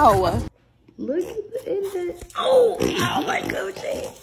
Ow. Look at the indent. Oh my goodness.